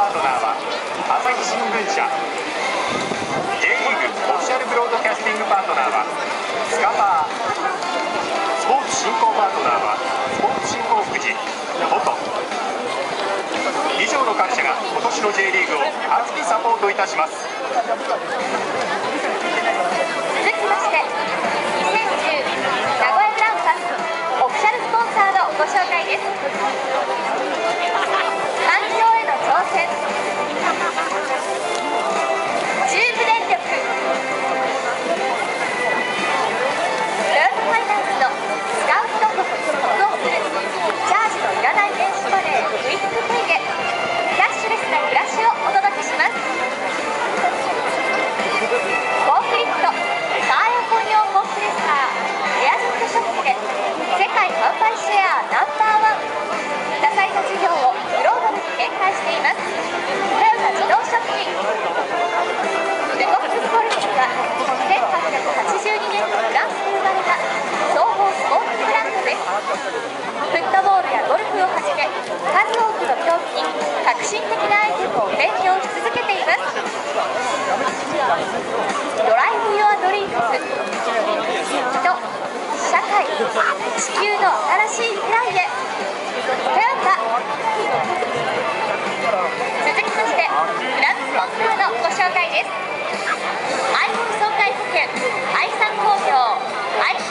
パートナーは朝日新聞社。 J リーグオフィシャルブロードキャスティングパートナーはスカパー。スポーツ振興パートナーはスポーツ振興福祉フォト。以上の各社が今年の J リーグを熱くサポートいたします。 続きまして2010名古屋グランパスオフィシャルスポンサーのご紹介です。環境への挑戦、中部電力、トヨタファイナンスのスカウト特をするチャージのいらない電子マネークイックペイでキャッシュレスな暮らしをお届けします。フォークリフト、カーエアコン用フォークレスターエアジェットショップで世界販売シェアナンバーワン。多彩な事業をグローバルに展開しています。トヨタ自動食品、ルコックスポルティは1882年のフランスで生まれた総合スポーツブランドです。フットボールやゴルフをはじめ数多くの競技に革新的なアイテムを提供し続けています。ドライブ・ユア・ドリームス、人、社会、地球の新しい未来へ、トヨタ。続きましてフランスコンサーのご紹介です。iPhone 損害保険、愛産工業、